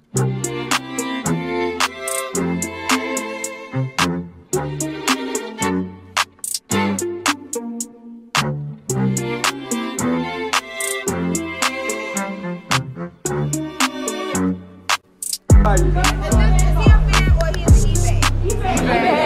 Is he a fan or he is an eBay? eBay.